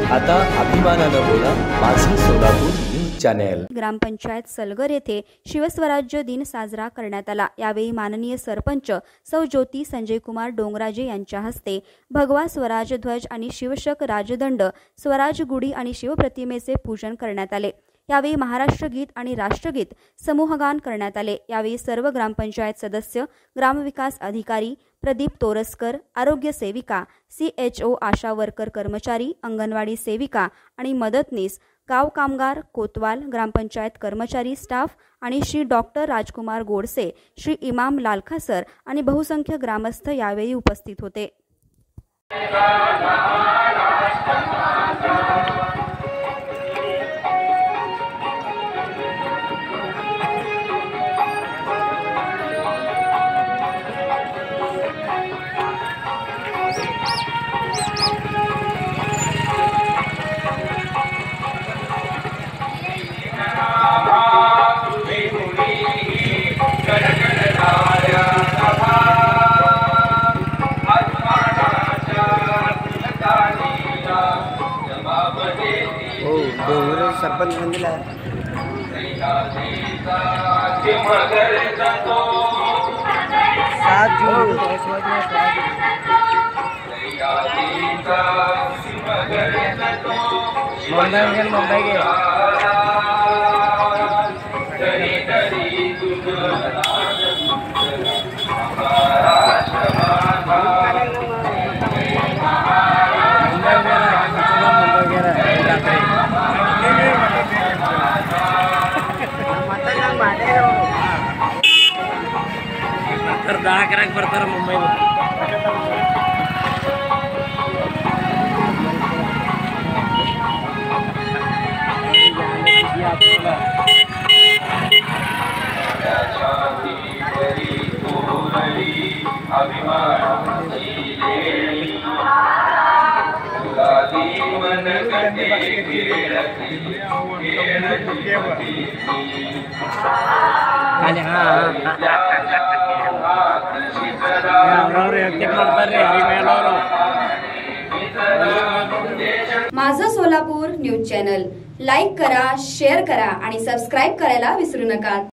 आता अभिमानानं बोला माझं सोलापूर न्यूज चॅनल। ग्रामपंचायत सलगर येथे शिवस्वराज्य दिन साजरा करण्यात आला। यावेळी माननीय सरपंच सौ ज्योती संजय कुमार डोंगराजे यांच्या हस्ते भगवा स्वराज ध्वज आणि शिवशक राजदंड स्वराज गुढी आणि शिवप्रतिमेचे पूजन करण्यात आले। यावेळी महाराष्ट्र गीत आणि राष्ट्रगीत समूहगान करण्यात आले। यावेळी सर्व ग्रामपंचायत सदस्य, ग्रामविकास अधिकारी, प्रदीप तोरसकर, आरोग्य सेविका, CHO, आशा वर्कर कर्मचारी, अंगणवाडी सेविका आणि मदतनीस, गाव कामगार, कोतवाल, ग्रामपंचायत कर्मचारी, स्टाफ आणि श्री डॉक्टर राजकुमार गोडसे, श्री इमाम लालखासर आणि बहुसंख्य ग्रामस्थ यावेळी उपस्थित होते। सरपंच मंदिर मुंबई के ಬರ್ತಾರ ಮುಂಬೈ माझं सोलापूर न्यूज चॅनल लाईक करा, शेअर करा आणि सबस्क्राइब करायला विसरू नका।